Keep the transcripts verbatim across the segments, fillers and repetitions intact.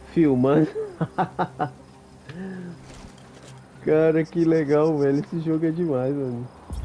Filmando. Cara, que legal, velho. Esse jogo é demais, mano.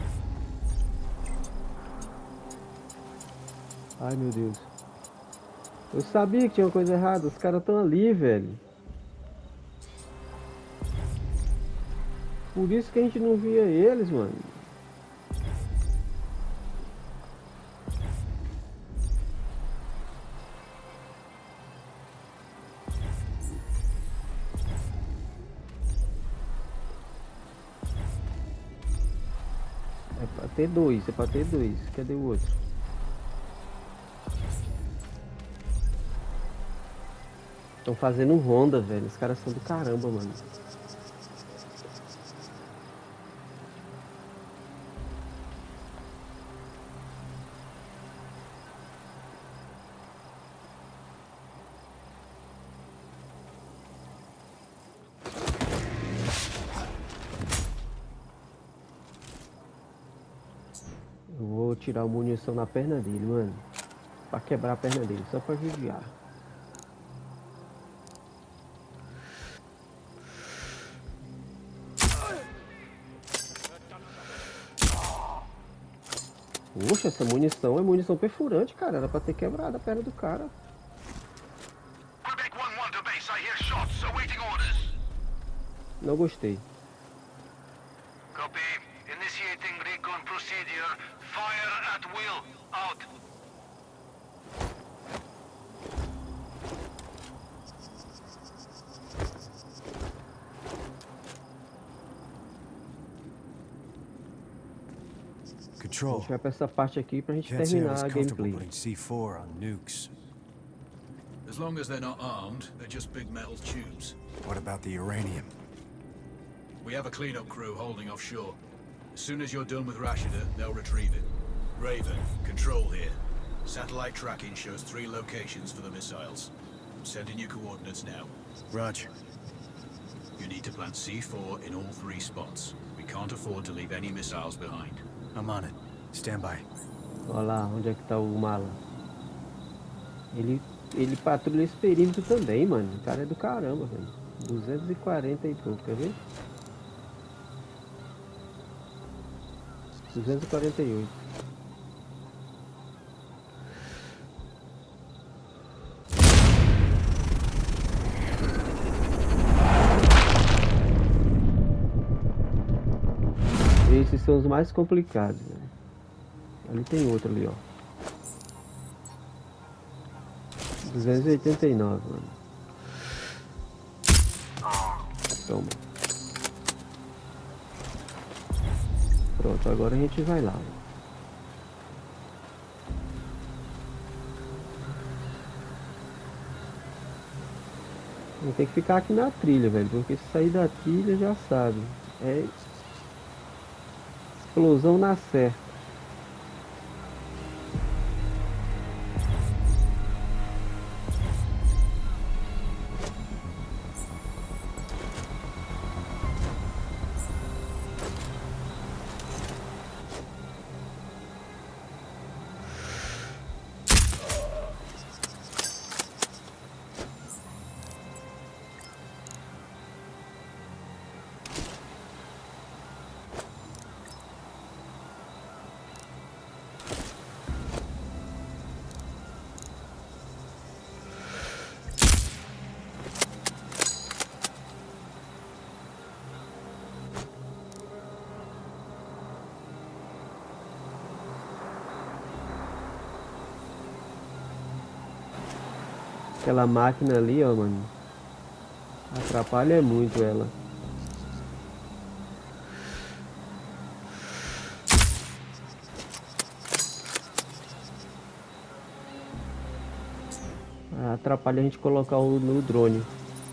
Ai, meu Deus. Eu sabia que tinha uma coisa errada. Os caras estão ali, velho. Por isso que a gente não via eles, mano. É pra ter dois, é pra ter dois. Cadê o outro? Estão fazendo ronda, velho. Os caras são do caramba, mano. Eu vou tirar a munição na perna dele, mano. Pra quebrar a perna dele, só pra judiar. Poxa, essa munição é munição perfurante, cara. Era pra ter quebrado a perna do cara. Quebec one one to base. I hear shots. Awaiting orders. Não gostei. Copy. Initiating recon procedure. Fire at will. Out. A Control. gente vai pra essa parte aqui pra gente Can't say I terminar was a comfortable gameplay. putting C four on nukes. As long as they're not armed, they're just big metal tubes. What about the uranium? We have a cleanup crew holding offshore. As soon as you're done with Rashida, they'll retrieve it. Raven, control here. Satellite tracking shows three locations for the missiles. I'm sending you coordinates now. Roger. You need to plant C four in all three spots. We can't afford to leave any missiles behind. I'm on it. Stand by. Olha lá, onde é que tá o mala. Ele, ele patrulha esse perímetro também, mano. O cara é do caramba, velho. duzentos e quarenta e pouco, quer ver? duzentos e quarenta e oito. Esses são os mais complicados, né? Ali tem outro ali, ó. duzentos e oitenta e nove, mano. Toma. Pronto, agora a gente vai lá. A gente tem que ficar aqui na trilha, velho. Porque se sair da trilha já sabe. É explosão na certa. Aquela máquina ali, ó, mano. Atrapalha muito ela. Atrapalha a gente colocar o no drone.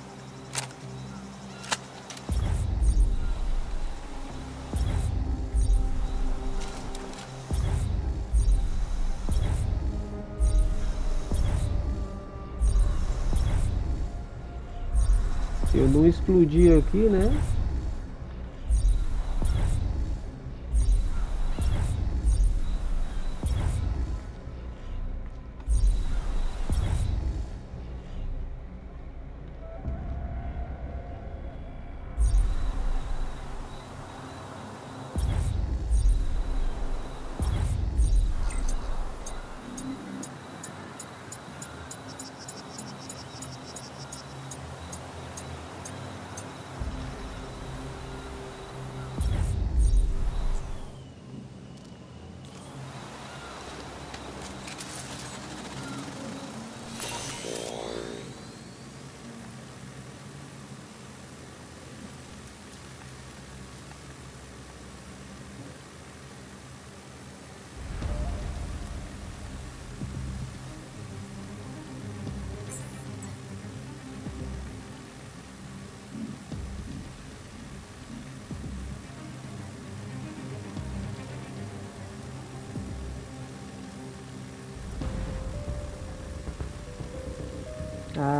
Se eu não explodir aqui, né?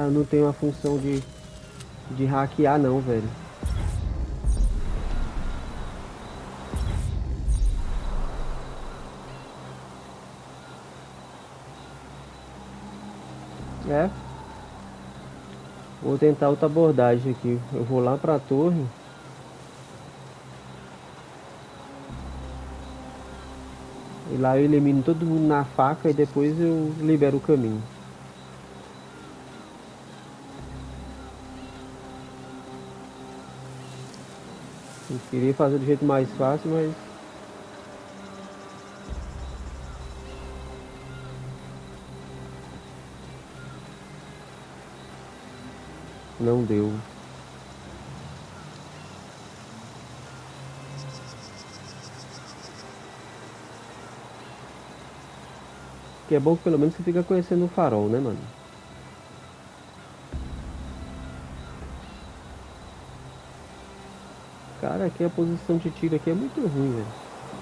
não tem uma função de, de hackear não, velho. É. Vou tentar outra abordagem aqui. Eu vou lá pra torre. E lá eu elimino todo mundo na faca e depois eu libero o caminho. Eu queria fazer do jeito mais fácil, mas... não deu. Que é bom que pelo menos você fica conhecendo o farol, né, mano? Cara, aqui a posição de tiro aqui é muito ruim, velho.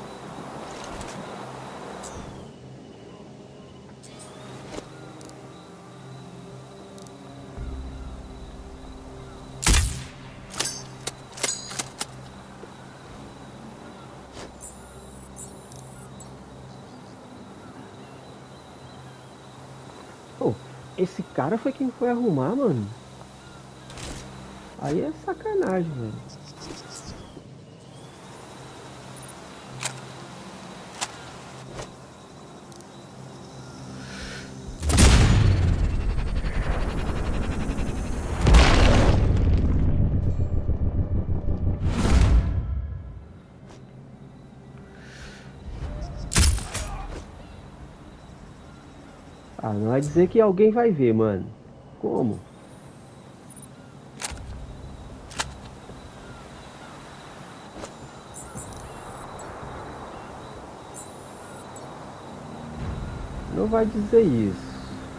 Oh, esse cara foi quem foi arrumar, mano. Aí é sacanagem, velho. Ah, não vai dizer que alguém vai ver, mano. Como? Não vai dizer isso.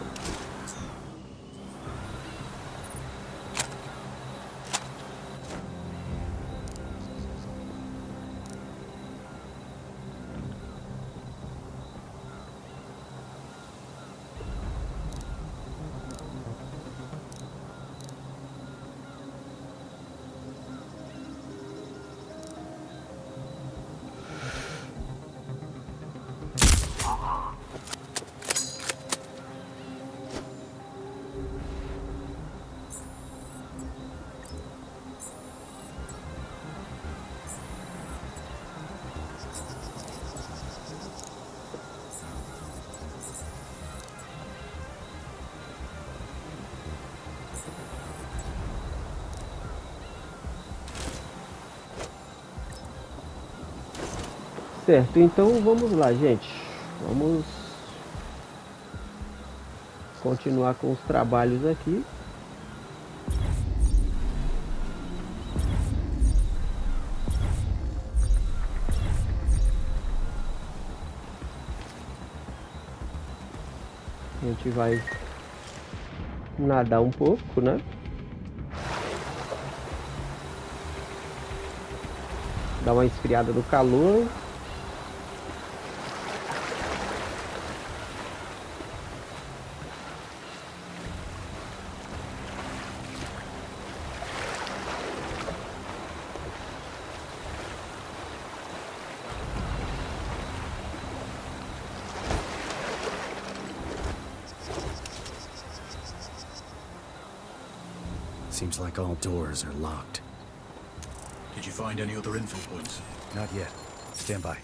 Certo, então vamos lá, gente. Vamos continuar com os trabalhos aqui. A gente vai nadar um pouco, né? Dar uma esfriada no calor. Seems like all doors are locked. Did you find any other info points? Not yet. Stand by.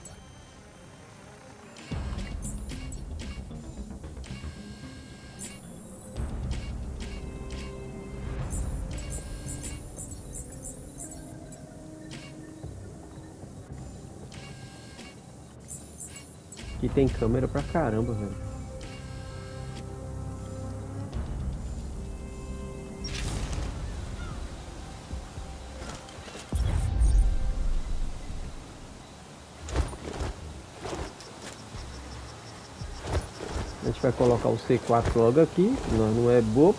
Aqui tem câmera pra caramba, velho. A gente vai colocar o C quatro logo aqui, nós não é bobo.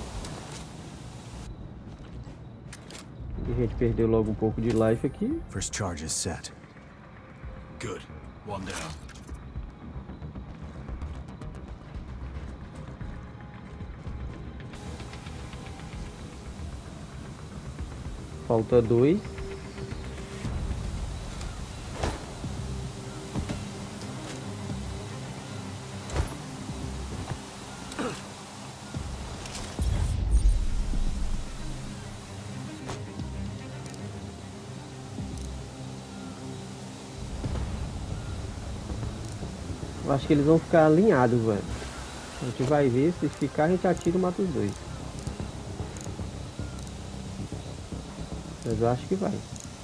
E a gente perdeu logo um pouco de life aqui. First charge is set. Good. One down. Falta dois. Eu acho que eles vão ficar alinhados, velho. A gente vai ver, se ficar a gente atira e mata os dois. Mas eu acho que vai.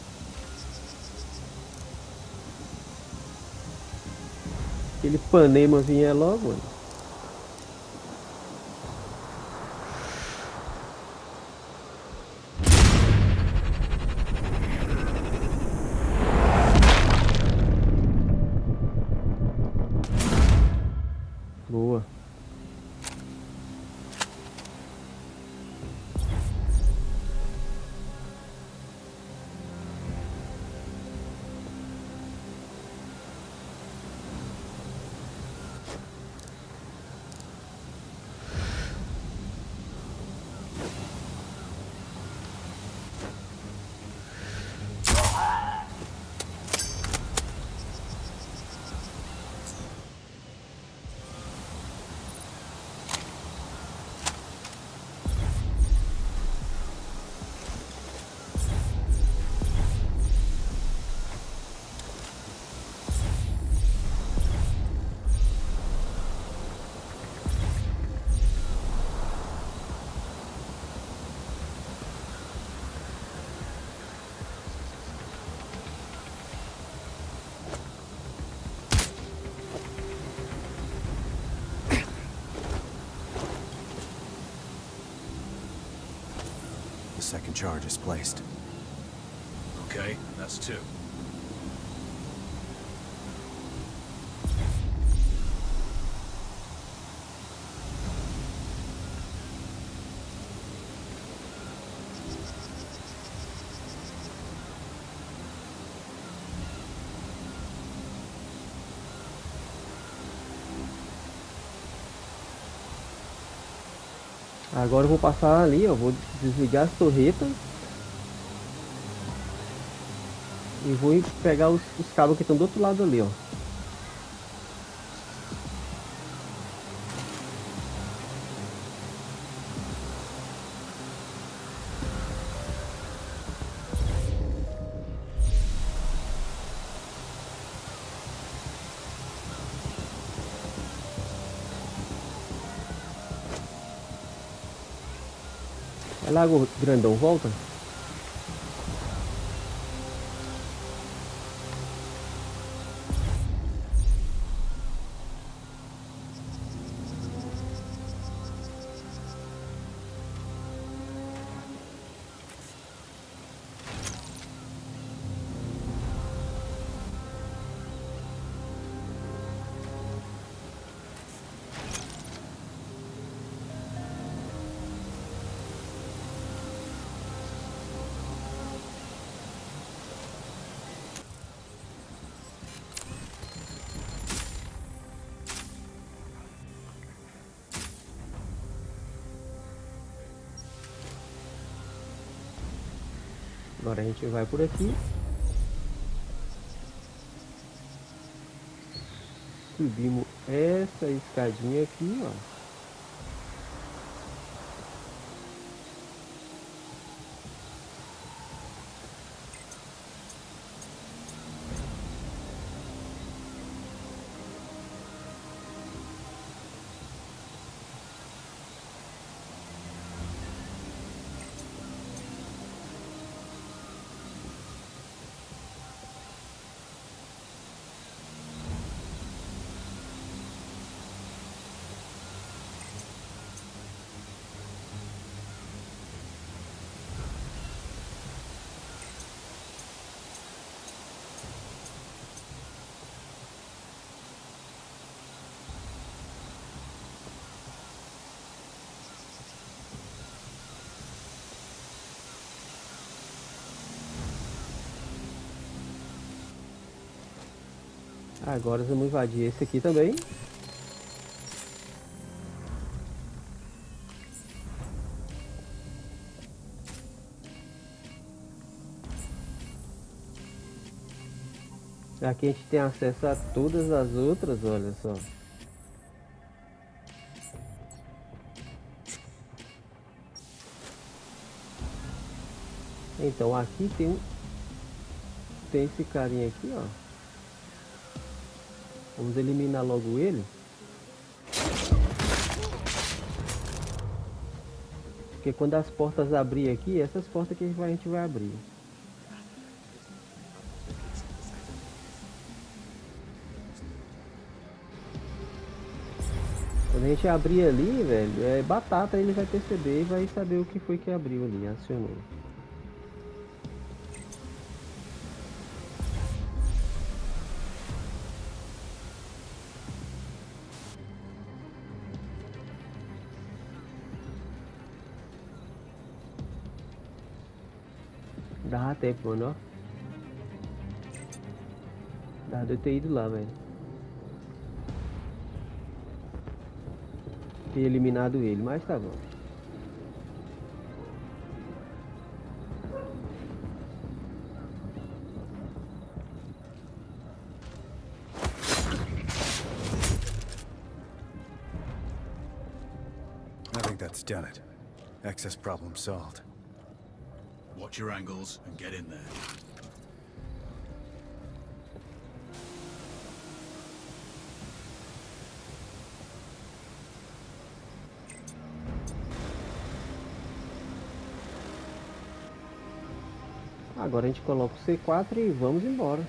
Aquele Panema vier logo, mano. Boa. The second charge is placed. Okay, that's two. Agora eu vou passar ali, ó. Vou desligar as torretas. E vou pegar os, os cabos que estão do outro lado ali, ó. Vai lá, grandão, volta. Agora a gente vai por aqui. Subimos essa escadinha aqui, ó. Agora vamos invadir esse aqui também. Aqui a gente tem acesso a todas as outras, olha só. Então aqui tem um... Tem esse carinha aqui, ó. Vamos eliminar logo ele. Porque quando as portas abrir aqui, essas portas que a gente vai abrir. Quando a gente abrir ali, velho, é batata, ele vai perceber e vai saber o que foi que abriu ali, acionou. Dá tempo, mano, ó. Dá de eu ter ido lá, velho. Ter eliminado ele, mas tá bom. I think that's done it. Access problem solved. Watch your angles and get in there. Agora a gente coloca o C quatro e vamos embora.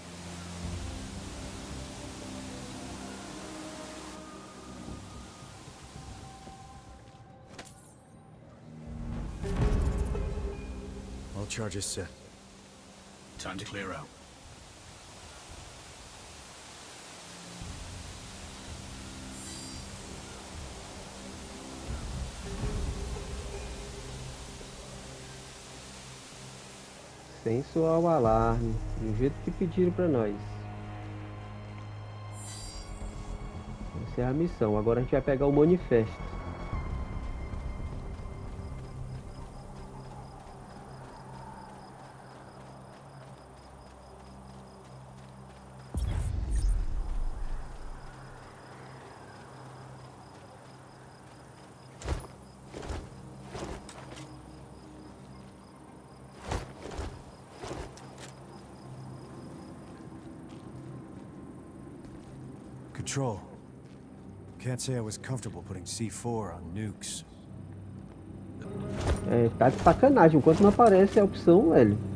All charges set. Time to clear out. Sem soar o alarme, do jeito que pediram pra nós. Essa é a missão. Agora a gente vai pegar o manifesto. Control. Can't say I was comfortable putting C four on nukes. É, tá de sacanagem. Enquanto não aparece a opção, velho.